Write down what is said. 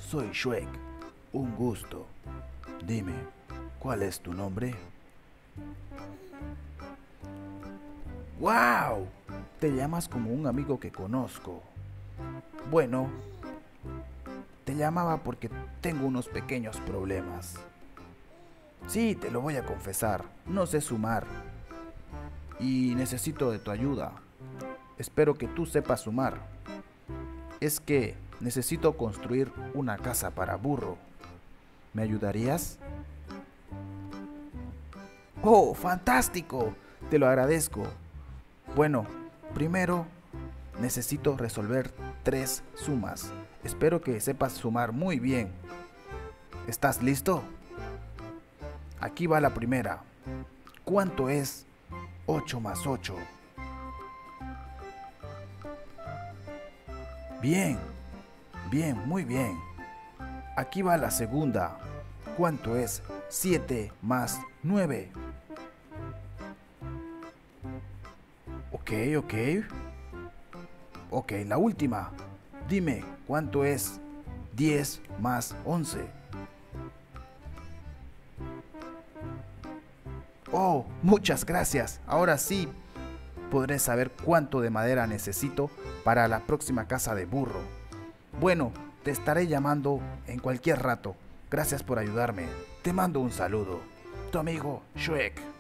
soy Shrek. Un gusto. Dime, ¿cuál es tu nombre? ¡Wow! Te llamas como un amigo que conozco. Bueno, te llamaba porque tengo unos pequeños problemas. Sí, te lo voy a confesar, no sé sumar y necesito de tu ayuda. Espero que tú sepas sumar. Es que necesito construir una casa para burro. ¿Me ayudarías? ¡Oh, fantástico! Te lo agradezco. Bueno, primero necesito resolver 3 sumas. Espero que sepas sumar muy bien. ¿Estás listo? Aquí va la primera. ¿Cuánto es 8 más 8? Bien, bien, muy bien. Aquí va la segunda. ¿Cuánto es 7 más 9? Ok, ok. Ok, la última. Dime, ¿cuánto es 10 más 11? Oh, muchas gracias. Ahora sí podré saber cuánto de madera necesito para la próxima casa de burro. Bueno, te estaré llamando en cualquier rato. Gracias por ayudarme. Te mando un saludo. Tu amigo Shrek.